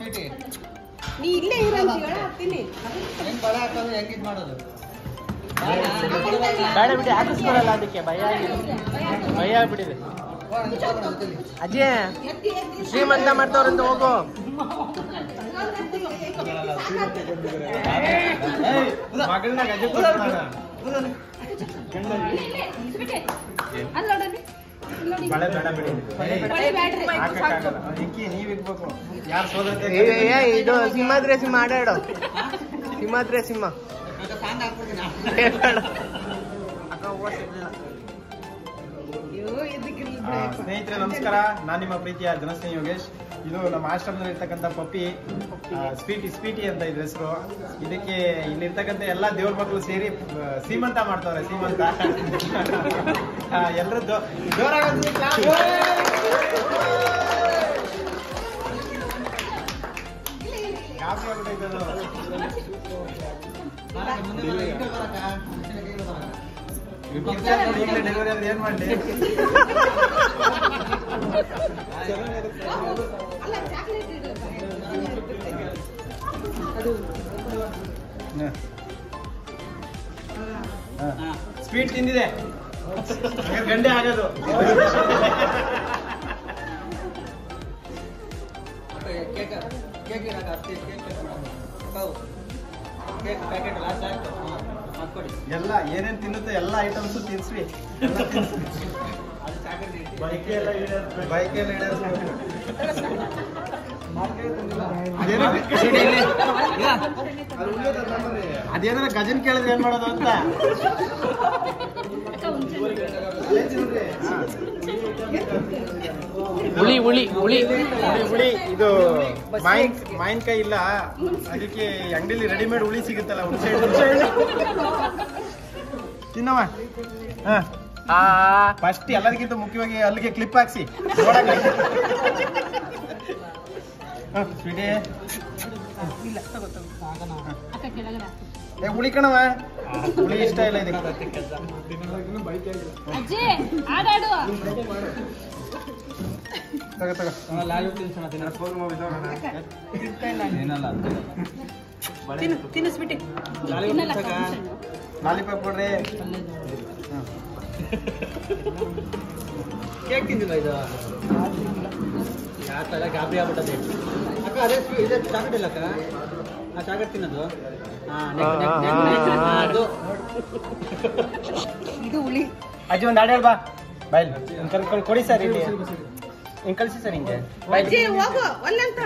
ನೀ ಇಲ್ಲೇ ಇರಂತೀಗ ಹತ್ತೀನಿ ಹೆಂಗ್ ಬಲ ಹಾಕೋದು ಹೆಂಗ್ ಇದ್ ಮಾಡೋದು ಬೇಡ ಬಿಡಿ ಹಾಕಿಸ್ಕೊಳಲ್ಲ ಅದಕ್ಕೆ ಭಯ ಆಗ್ಬಿಟ್ಟಿದೆ ಅಜ್ಜಿ ಶ್ರೀಮಂತ ಮಾಡ್ತವ್ರಂತ ಹೋಗು ಮಗಳನ್ನ ಗಜ ಬಳೆ ಬೇಡ ಬಿಡಿ ಇಕ್ಕಿ ನೀವ್ ಇಕ್ಬೇಕು ಯಾರು ಸೋದರತೆ ಇದು ಸಿಂಹಾದ್ರೆ ಸಿಂಹ ಆಡಾಡು ಸಿಂಹಾದ್ರೆ ಸಿಂಹ ಸ್ನೇಹಿತರೆ ನಮಸ್ಕಾರ, ನಾನು ನಿಮ್ಮ ಪ್ರೀತಿಯ ಜನಸ್ನೇಹಿ ಯೋಗೇಶ್. ಇದು ನಮ್ಮ ಆಶ್ರಮದಲ್ಲಿ ಇರ್ತಕ್ಕಂಥ ಪಪ್ಪಿ ಸ್ವೀಟಿ ಅಂತ ಇದ್ರ ಹೆಸರು. ಇದಕ್ಕೆ ಇಲ್ಲಿರ್ತಕ್ಕಂಥ ಎಲ್ಲಾ ದೇವ್ರ ಮಕ್ಕಳು ಸೇರಿ ಸೀಮಂತ ಮಾಡ್ತಾವ್ರೆ. ಸೀಮಂತ ಎಲ್ಲರೂ ಜೋರಾಗಿ ಡೆಲಿವರಿ ಆದ್ರೆ ಏನ್ ಮಾಡ್ಲಿ? ಸ್ವೀಟ್ ತಿಂದಿದೆ ಗಂಡೆ ಆಗೋದು. ಎಲ್ಲ ಏನೇನ್ ತಿನ್ನುತ್ತೆ ಎಲ್ಲ ಐಟಮ್ಸ್ ತಿನ್ಸ್ವಿ. ಅದೇನಾರ ಗಜನ್ ಕೇಳಿದ್ರೆ ಏನ್ ಮಾಡೋದು ಅಂತ. ಹುಳಿ ಹುಳಿ ಹುಳಿ ಹುಳಿ ಇದು ಮಾವಿನಕಾಯಿ ಇಲ್ಲ, ಅದಕ್ಕೆ ಅಂಗಡಿಲಿ ರೆಡಿಮೇಡ್ ಹುಳಿ ಸಿಗುತ್ತಲ್ಲ, ಹುಣಸೆ ತಿನ್ನವ. ಫಸ್ಟ್ ಎಲ್ಲರಿಗಿಂತ ಮುಖ್ಯವಾಗಿ ಅಲ್ಲಿಗೆ ಕ್ಲಿಪ್ ಹಾಕ್ಸಿ ಹುಳಿ ಕಣವ, ಹುಳಿ ಇಷ್ಟ ಇಲ್ಲ ಇದಕ್ಕೆ. ತಿನ್ನಿಸ್ಬಿಟ್ಟು ಲಾಲಿಪಾಪ್ ಕೊಡ್ರಿ. ಕೇಕ್ ತಿಂದಿಲ್ಲ ಇದು ಯಾಕೆ ಗಾಬರಿ ಆಗ್ಬಿಟ್ಟದೆ ಅಕ್ಕ. ಅದೇ ಇದೆ ಚಾಕೆಟ್ ಇಲ್ಲ ಅಕ್ಕ, ಆ ಚಾಕೆಟ್ ತಿನ್ನೋದು. ಇದು ಹುಳಿ. ಅಜ್ಜಿ ಒಂದು ಹಾಡು ಬಾ ಬಾಯ್ ಕೊಡಿ ಸರ್, ಇಲ್ಲಿ ಹಿಂಗೆ ಕಳಿಸಿ ಸರ್. ಹಿಂಗೆ ಅಜ್ಜಿ ಹೋಗು ಒಲ್ಲಂತ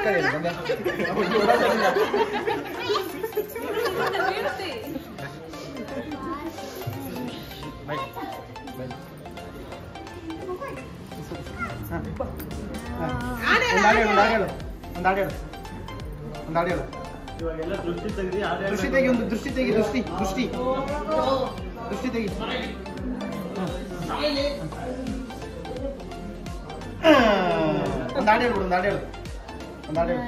ದೃಷ್ಟಿ ತೆಗಿ, ಒಂದು ದೃಷ್ಟಿ ತೆಗಿ, ದೃಷ್ಟಿ ದೃಷ್ಟಿ ದೃಷ್ಟಿ ತೆಗಿ. ಒಂದು ಹಾಡು ಹೇಳು, ಒಂದು ಹಾಡು ಹೇಳು, ಒಂದು ಹಾಡು ಹೇಳು.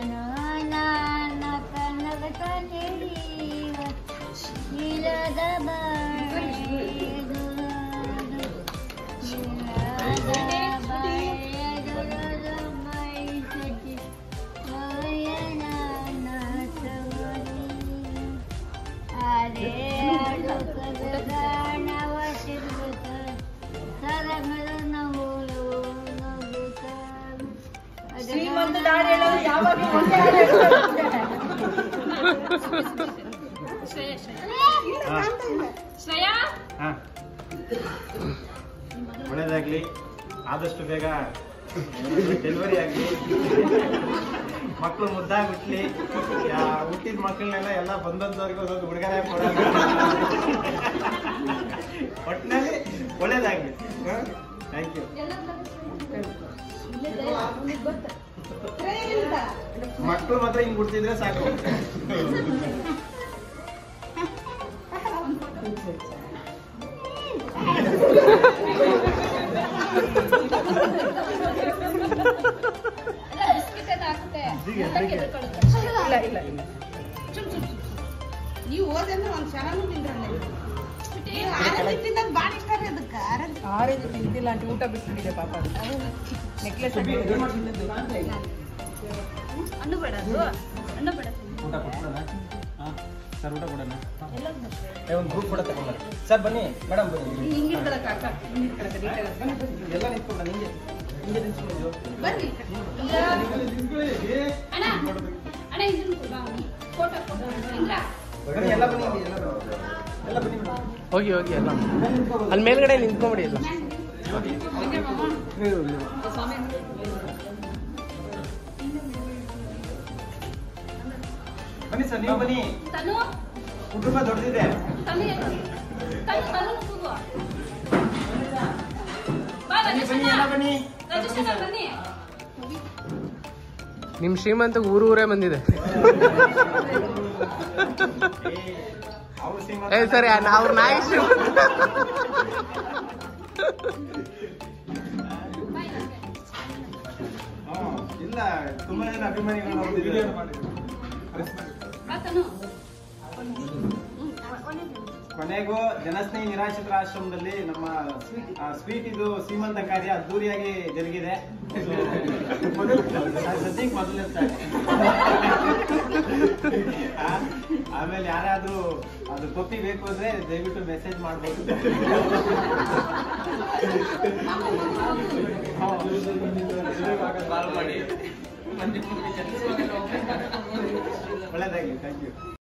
ಶ್ರೀಮಂತ ದಾಡಿ ಹೇಳೋದು ಯಾವಾಗ ಒಳ್ಳೇದಾಗ್ಲಿ, ಆದಷ್ಟು ಬೇಗ ಡೆಲಿವರಿ ಆಗಲಿ, ಮಕ್ಕಳು ಮುದ್ದಾಗಿ ಹುಟ್ಲಿ, ಹುಟ್ಟಿದ ಮಕ್ಕಳನ್ನೆಲ್ಲ ಎಲ್ಲ ಬಂದವ್ರಿಗೆ ಒಂದೊಂದು ಹುಡುಗರ ಕೊಡೋದು. ಒಟ್ಟಿನಲ್ಲಿ ಒಳ್ಳೇದಾಗ್ಲಿ. Thank you. ಮಕ್ಕಳು ಮಾತ್ರ ಹಿಂಗ್ ಹುಡ್ತಿದ್ರೆ ಸಾಕು. ನೀವು ಓದಂದ್ರೆ ಒಂದ್ ಚೆನ್ನಾಗಿ ತಿಂದ್ರೆ ಬಾಳ ಇಷ್ಟ ರೀ. ಅದಕ್ಕೆ ಆರೆಂಜ್ ತಿಂದಿಲ್ಲ ಅಂತ ಊಟ ಬಿಟ್ಬಿಟ್ಟಿದೆ ಪಾಪ. ನೆಕ್ಲೆಸ್ ಹಣ್ಣು ಬೇಡ ಅದು ಹಣ್ಣು ಬೇಡ ಊಟ ಕೊಡೋಣ ಸರ್ ಊಟ ಕೊಡೋಣ ಒಂದು ಗ್ರೂಪ್ ಫೋಟೋ ತಗೊಂಡ್ರೆ ಸರ್ ಬನ್ನಿ ಮೇಡಮ್ ಬನ್ನಿ ಹಿಂಗಿಡ್ಕೊಳಕ್ಕ ಅಕ್ಕ ಎಲ್ಲ ನಿಂತ್ಕೊಂಡ ನಿಂಗೆ ಹಿಂಗೆ ನಿಂತ್ಕೊಂಡು ಬನ್ನಿ ಅಣ್ಣ ಅಣ್ಣ ಇದನ್ನು ಫೋಟೋ ಹಿಂಗ ಬನ್ನಿ ಎಲ್ಲ ಬನ್ನಿ ಎಲ್ಲ ಬನ್ನಿ ಮೇಡಮ್ ಹೋಗಿ ಹೋಗಿ ಎಲ್ಲ ಅಲ್ಲಿ ಮೇಲ್ಗಡೆ ನಿಂತ್ಕೊಂಬಿಡಿ ಎಲ್ಲ ಬನ್ನಿ ಸರ್ ನೀವು ಬನ್ನಿ ತನು ಕುಟುಂಬ ದೊಡ್ಡದಿದೆ ತನು ತನು ತನು ಕೂಗು ಬಾ ಬನ್ನಿ ಬನ್ನಿ ಎಲ್ಲ ಬನ್ನಿ ರಾಜೇಶಣ್ಣ ಬನ್ನಿ ನಿಮ್ ಶ್ರೀಮಂತ ಊರೂರೇ ಬಂದಿದೆ ಅವ್ರು ಏ ಸರಿ ಅವ್ರ ನಾಯಿ ಶ್ರೀಮಂತ ಇಲ್ಲ ತುಂಬಾ ಜನ ಅಭಿಮಾನಿಗಳು ಅವ್ರದ್ದು ವಿಡಿಯೋ ಮಾಡಿದ್ರು ಬಾ ತನು ಕೊನೆಗೂ ಜನಸ್ನೇಹಿ ನಿರಾಶ್ರಿತರ ಆಶ್ರಮದಲ್ಲಿ ನಮ್ಮ ಸ್ವೀಟ್ ಇದು ಸೀಮಂತ ಕಾರ್ಯ ಅದ್ದೂರಿಯಾಗಿ ಜರುಗಿದೆ ಸದ್ಯಕ್ಕೆ ಮೊದಲನೇ start. ಆಮೇಲೆ ಯಾರಾದ್ರೂ ಅದು ಪಪ್ಪಿ ಬೇಕು ಅಂದ್ರೆ ದಯವಿಟ್ಟು ಮೆಸೇಜ್ ಮಾಡ್ಬೋದು ಒಳ್ಳೆದಾಗಿ ಥ್ಯಾಂಕ್ ಯು